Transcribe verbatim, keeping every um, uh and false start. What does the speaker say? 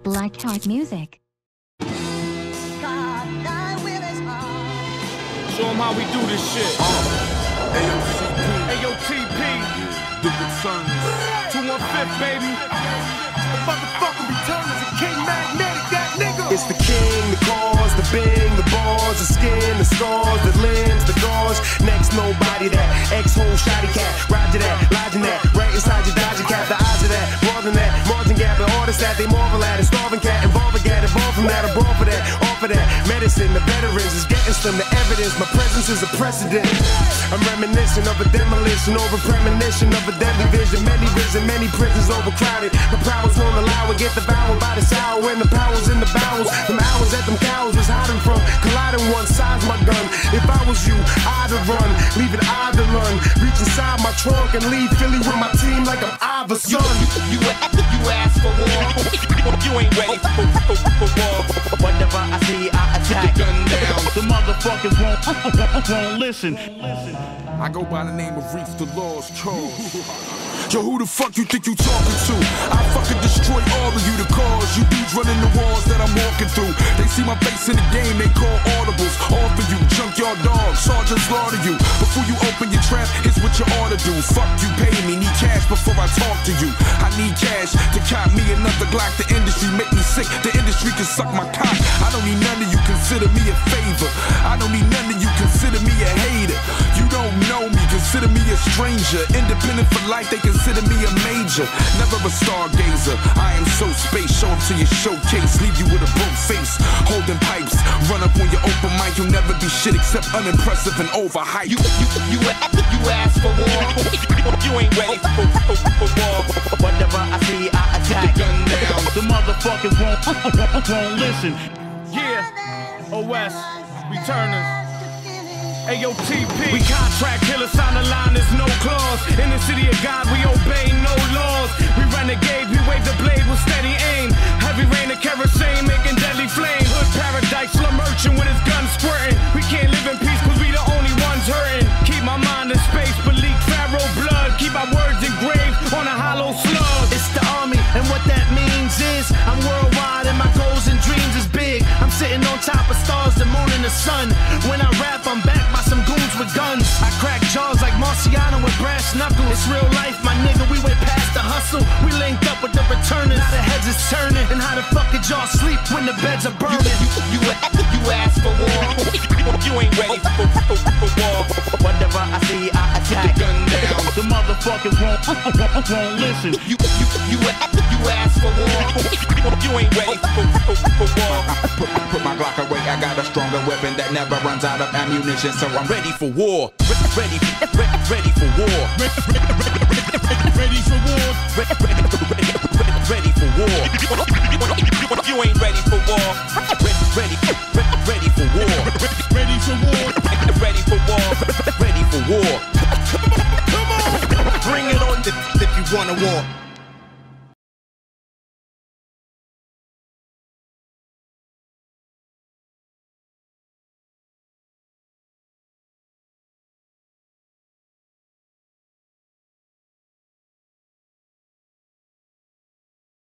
Black Hawk Music. Show them how we do this shit. Uh, A O C P. A O T P. The returns. two one five, baby. The motherfucker returns. A King Magnetic, that nigga. It's the king, the cause, the bing, the bars, the skin, the scars, the limbs, the gauze. Next, nobody that. X-hole, shoddy cat. Roger that, lodging that. Right inside your dodger cap. The odds of that. More than that. Margin gap and artists that they marvel at. A starving cat. Involving cat. Involved from that. A brawl for that. Offer that. Medicine. The veterans is getting some. The evidence. My presence is a precedent. I'm reminiscent of a demolition. Over premonition of a deadly vision. Many risen. Many prisons overcrowded. The powers won't allow it. Get devoured by the sour. When the powers in the bowels. Them hours that them cows was hiding from. Colliding one size my gun. If I was you, I'd have run. Leave it I to run. Reach inside my trunk and leave Philly with my team like I'm Iverson. You, you, you, you ask for war. You ain't ready for, for, for war. Whatever I see, I attack. Put the gun down. The motherfuckers won't, won't listen. I go by the name of Reef the Lost Cause. Yo, who the fuck you think you talking to? I fucking destroy all of you, the cause. You dudes running the walls that I'm walking through. They see my face in the game, they call audibles. All for you, junkyard dogs, sergeants slaughter you. Before you open your trap, here's what you ought to do. Fuck you, pay me, need cash before I talk to you. I need cash to cop me another Glock. The industry make me sick, the industry can suck my cock. I don't need none of you consider me a favor. I don't need none of you consider me a hater. You don't know me, consider me a stranger. Independent for life, they consider me a major. Never a stargazer, I am so space. Show up to your showcase, leave you with a broke face. Holding pipes, run up on your open mic. You'll never be shit except unimpressive and overhyped. You, you, you, you ask for war. You ain't ready for, for, for war. Whatever I see, I attack. Put the gun down. The motherfuckers won't, won't listen. Yeah, O S, returners. A O T P. We contract killers on the line, there's no clause. In the city of God, we obey no laws. We renegade, we wave the blade with steady aim. Heavy rain of kerosene, making deadly flame. Hood paradise, slum merchant with his gun squirting. We can't live in peace cause we the only ones hurting. Keep my mind in space, but leak pharaoh blood. Keep our words engraved on a hollow slug. It's the army, and what that means is I'm worldwide and my goals and dreams is big. I'm sitting on top of stars, the moon and the sun. When I rap, I'm back by some goons with guns. I crack jaws like Marciano with brass knuckles. It's real life, my nigga, we way past the hustle. We linked up with the returners. Now the heads is turning. And how the fuck did y'all sleep when the beds are burning? You, you, you, you ask for war. You ain't ready for, for, for war. Whatever I see, I attack. Put the gun down. The motherfuckers won't, won't listen. You, you, you, you ask for war. You ain't ready for, for, for war. Put, put my Glock away, I got a stronger weapon that never runs out of ammunition, so I'm ready for war. Ready, ready, ready for war. Ready for war. Ready for war. You ain't ready for war. Ready, ready for war. Ready for war. Ready for war. Ready for war. Come on, come on. Bring it on if, if you wanna war.